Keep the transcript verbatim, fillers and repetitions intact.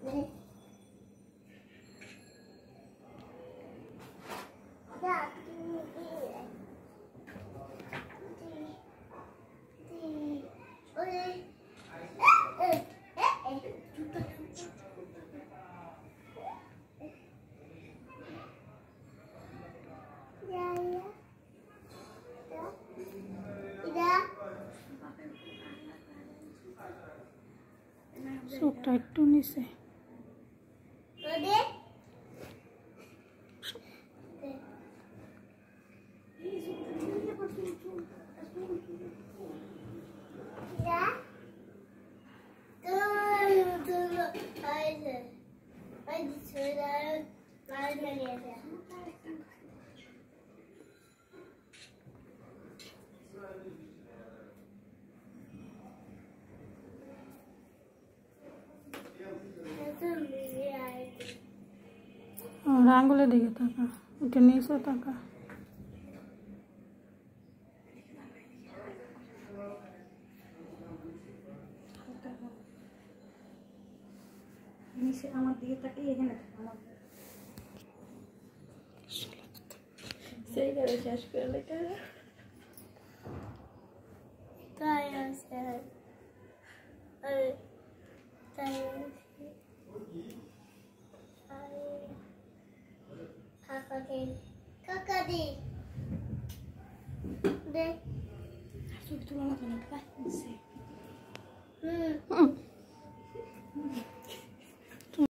চোখটা একটু নিচে আঙ্গুলের দিকে তাকা, এটা নিচে তাকা। নিচে আমার দিকে তাকিয়ে এখানে সেই করে শেষ করে লেখা তাই আছে তাই Kakadi, kakadi. Deh. Sudah tulang apa nak? Hmm.